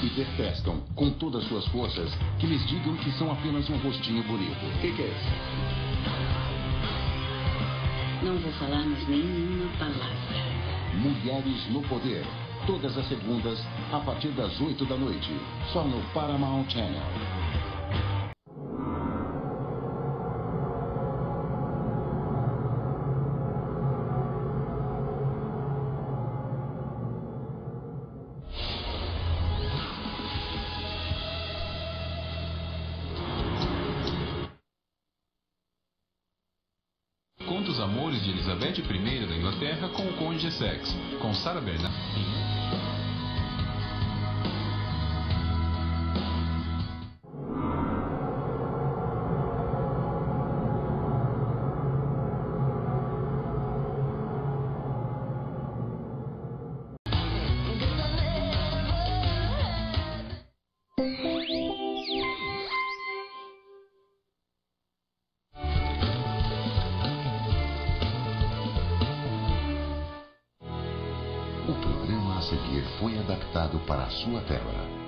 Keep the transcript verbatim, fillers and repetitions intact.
e detestam, com todas suas forças, que lhes digam que são apenas um rostinho bonito. O que, que é isso? Não vou falar mais nenhuma palavra. Mulheres no Poder. Todas as segundas, a partir das oito da noite. Só no Paramount Channel. Conta os amores de Elizabeth I da Inglaterra com o Conde de Essex, com Sarah Bernhardt. O programa a seguir foi adaptado para a sua tela.